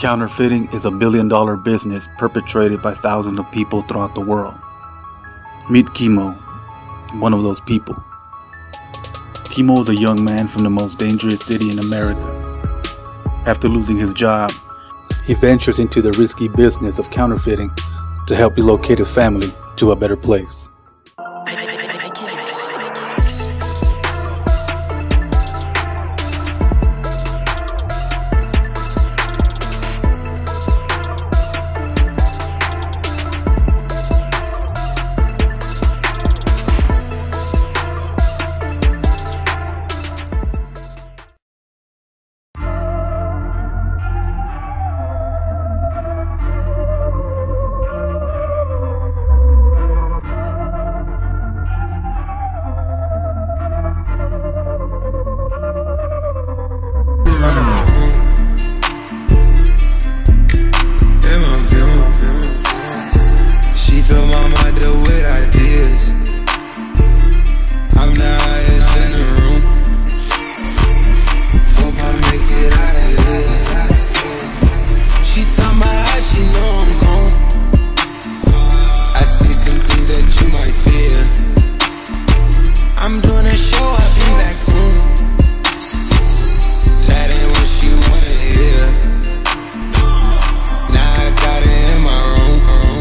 Counterfeiting is a billion-dollar business perpetrated by thousands of people throughout the world. Meet Kimo, one of those people. Kimo is a young man from the most dangerous city in America. After losing his job, he ventures into the risky business of counterfeiting to help relocate his family to a better place. She fill my mind up with ideas. I'm the highest in the room. Hope I make it out of here. She saw my eyes, she know I'm gone. I see some things that you might fear. I'm doing a show, I'll be back soon. That ain't what she wanna hear. Now I got it in my room.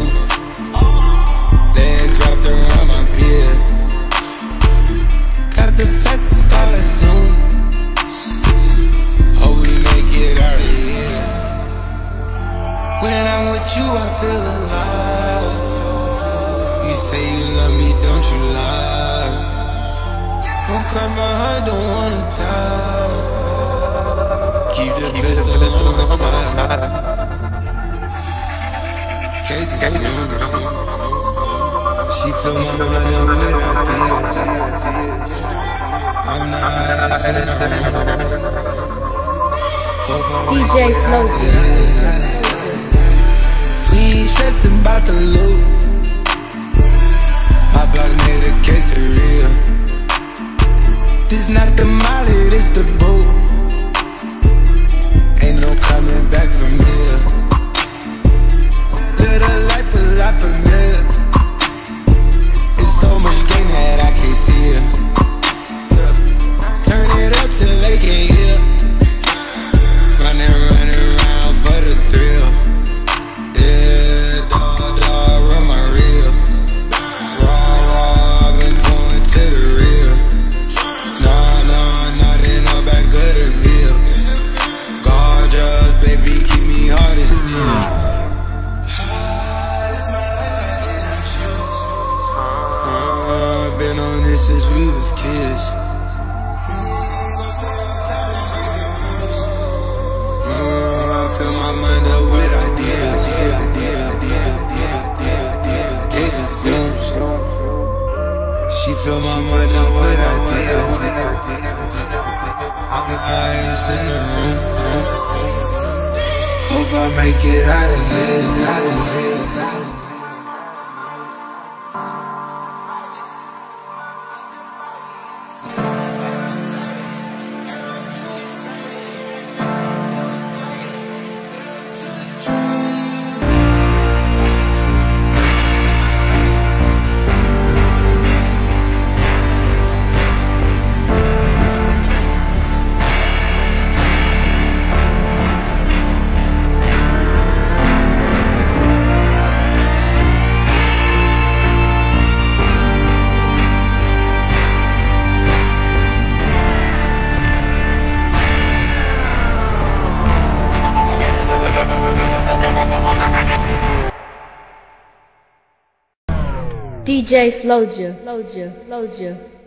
Legs wrapped around my beard. Got the fastest car at Zoom. Hope we make it out of here. When I'm with you, I feel alive. You say you love me, don't you lie? Don't cry my heart, don't wanna die. Keep the pistol on the side. Cases funeral. She fill my mind up with ideas. I'm not highest in the room. DJ Slowjah. We ain't stressing about the loot. My block made a quesadilla. This not the molly, this the boot. Ain't no coming back from here. Live a life a lot familiar. It's so much gain that I can't see it. Turn it up till they can't hear. Running around for the thrill. Yeah, dog, run my reel. Raw, I've been going to the real. Nah, they know back of the bill. Gorgeous, baby, keep me hard as steel. Been on this since we was kids. I fill my mind up with ideas. Cases fumes. She fill my mind up with ideas. I'm the highest in the room. Hope I make it out of here. DJ Slowjah.